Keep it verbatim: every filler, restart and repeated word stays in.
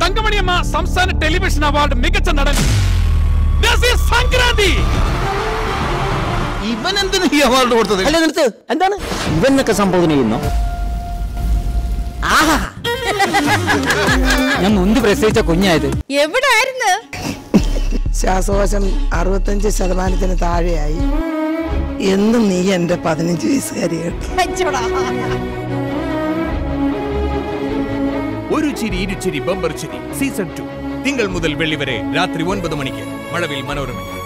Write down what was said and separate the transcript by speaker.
Speaker 1: തങ്കമണിയമ്മ സംസ്ഥാന television award മികച്ച നടൻ. സംക്രാന്തി.
Speaker 2: ഇവൻ എന്തിനാ ഈ അവാർഡ് കൊടുത്തത്?
Speaker 3: അല്ല നിർത്ത്, എന്താണ് ഇവനൊക്കെ സംബോധന ചെയ്യുന്നു? ആഹാ, ഞാൻ മുൻപ് പ്രസവിച്ച കുഞ്ഞായത്.
Speaker 4: എവിടായിരുന്നു?
Speaker 5: ശ്വാസകോശം അറുപത്തഞ്ച് ശതമാനത്തിന് താഴെയായി. എന്നും നീ എന്റെ പതിനഞ്ച് വയസ്സുകാരി കേട്ടു.
Speaker 6: ഒരു ചിരി ഇരുചിരി ബമ്പർ ചിരി സീസൺ ടു തിങ്കൾ മുതൽ വെള്ളി വരെ രാത്രി ഒൻപത് മണിക്ക് മഴവിൽ മനോരമ.